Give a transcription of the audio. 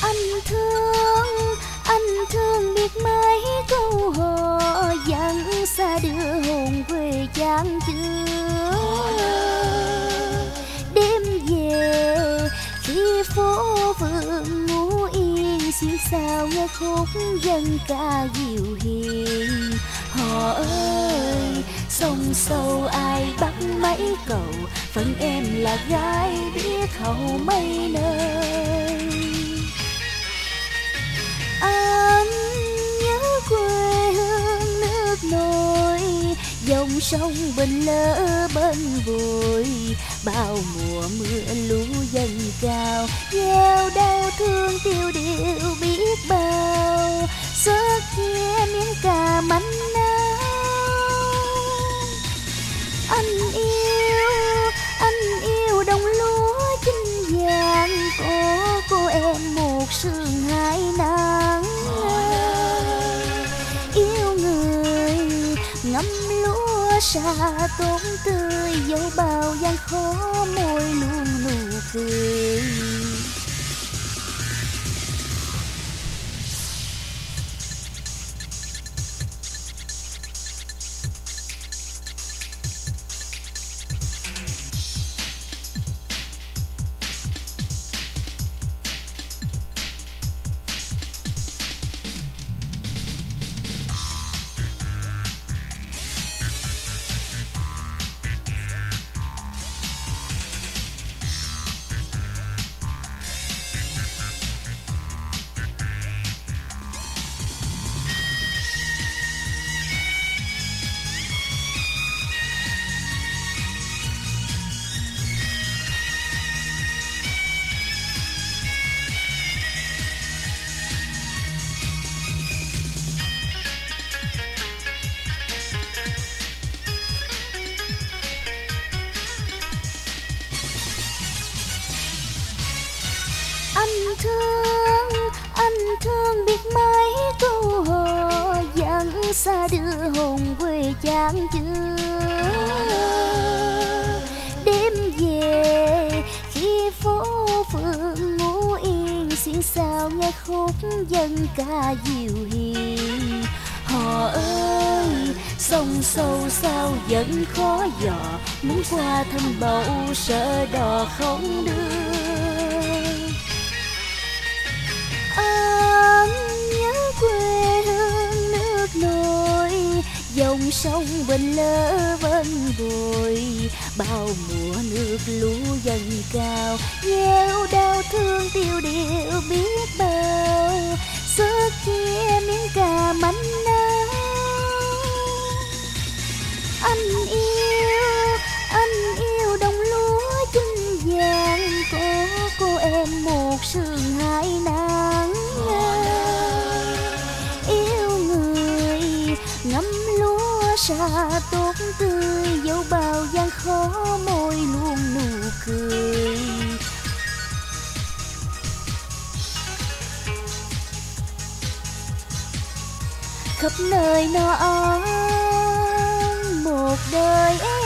Anh thương biết mấy câu hò dặn xa đưa hồn quê chán chưa. Đêm về khi phố phường ngủ yên, xuyên sao nghe khúc dân ca dịu hiền. Họ ơi sông sâu ai bắt mấy cầu, phận em là gái biết hậu mấy nơi. Anh nhớ quê hương nước nổi, dòng sông bình lỡ bên vội. Bao mùa mưa lũ dâng cao, gieo đau thương tiêu điều biết bao. Xót chia miếng cà manh áo. Anh yêu đồng lúa chinh vàng, có cô em một sương hai nắng. Yêu người ngắm lúa xa tốn tươi, dẫu bao gian khó môi luôn nụ cười. Anh thương biết mấy câu hò dặn xa đưa hồn quê chán chưa. Đêm về khi phố phường ngủ yên, xuyên sao nghe khúc dân ca dịu hiền. Họ ơi sông sâu sao vẫn khó dò, muốn qua thăm bầu sợ đò không đưa. Anh nhớ quê hương nước nổi, dòng sông bình lỡ bên vội. Bao mùa nước lũ dâng cao, gieo đau thương tiêu điều biết bao. Xót chia miếng cà manh áo. Anh yêu đồng lúa chinh vàng, có cô em một sương hai nắng. Yêu người ngắm lúa xa tốt tươi, dẫu bao gian khó môi luôn nụ cười. Khắp nơi nó ấm một đời